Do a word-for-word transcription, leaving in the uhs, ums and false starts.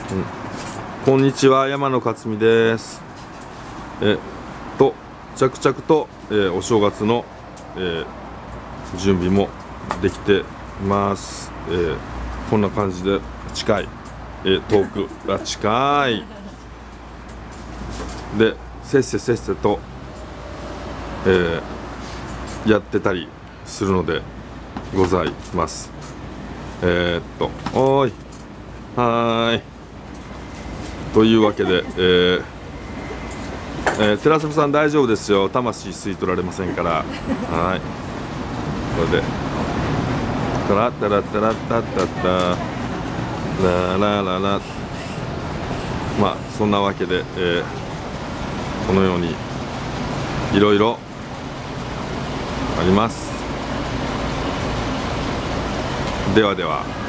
うん、こんにちは、山野克美です。えっと着々と、えー、お正月の、えー、準備もできてます。えー、こんな感じで近い、えー、遠くが近いでせっせせっせと、えー、やってたりするのでございます。えー、っとおーいはーいというわけで、えーえー、寺島さん大丈夫ですよ。魂吸い取られませんから。はい、これでタラッタラッタラッタッタッタララララ、まあそんなわけで、えー、このようにいろいろあります。ではでは。